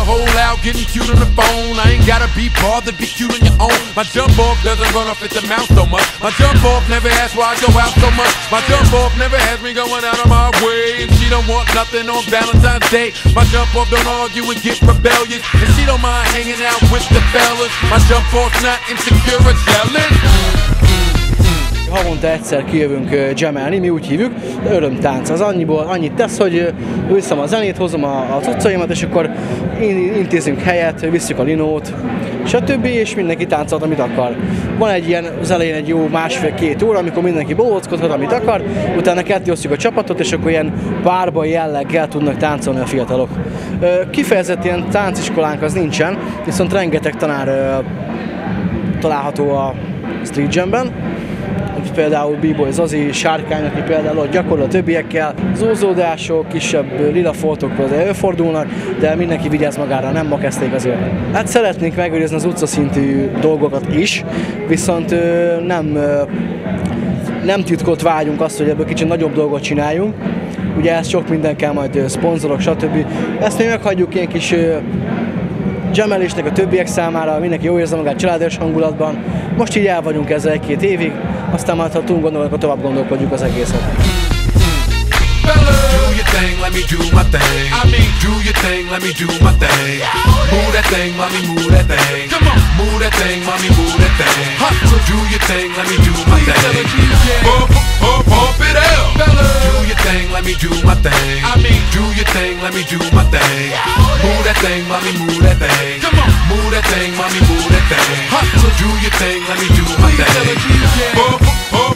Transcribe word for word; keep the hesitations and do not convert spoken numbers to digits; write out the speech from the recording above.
hole out, getting cute on the phone. I ain't gotta be bothered, be cute on your own. My jump off doesn't run off at the mouth so much. My jump off never asks why I go out so much. My jump off never has me going out of my way. And she don't want nothing on Valentine's Day. My jump off don't argue and get rebellious. And she don't mind hanging out with the fellas. My jump off's not insecure or jealous. Havonta egyszer kijövünk jamelni, mi úgy hívjuk, örömtánc. Az annyiból annyit tesz, hogy viszem a zenét, hozom a, a cuccaimat, és akkor intézünk helyet, visszük a linót, stb. És mindenki táncolt, amit akar. Van egy ilyen, az elején egy jó másfél-két óra, amikor mindenki bohóckodhat, amit akar, utána kettéosztjuk a csapatot, és akkor ilyen párba jelleggel tudnak táncolni a fiatalok. Kifejezett ilyen tánciskolánk az nincsen, viszont rengeteg tanár található a Street Jamben. Például B-Boy Zazi, Sárkány, aki például ott gyakorol a többiekkel. Zúzódások, kisebb lila foltok előfordulnak, de mindenki vigyáz magára, nem ma kezdték azért. Hát szeretnénk megőrizni az utcaszintű dolgokat is, viszont nem, nem titkot vágyunk azt, hogy ebből kicsit nagyobb dolgot csináljunk. Ugye ez sok minden kell, majd szponzorok, stb. Ezt még meghagyjuk ilyen kis jamelésnek a többiek számára, mindenki jól érzi magát családos hangulatban. Most így el vagyunk ezzel egy-két évig, aztán majd ha tudunk gondolni, akkor tovább gondolkodjuk az egészet. Do your thing, let me do my thing. I mean, do your thing, let me do my thing. Move that thing, mommy, move that thing. Come on, move that thing, mommy, move that thing. Hustle, do your thing, let me do my thing. Pump, pump, pump it up. Do your thing, let me do my thing. I mean, do your thing, let me do my thing. Move that thing, mommy, move that thing. Come on, move that thing, mommy, move that thing. Hustle, do your thing, let me do my thing. Pump, pump,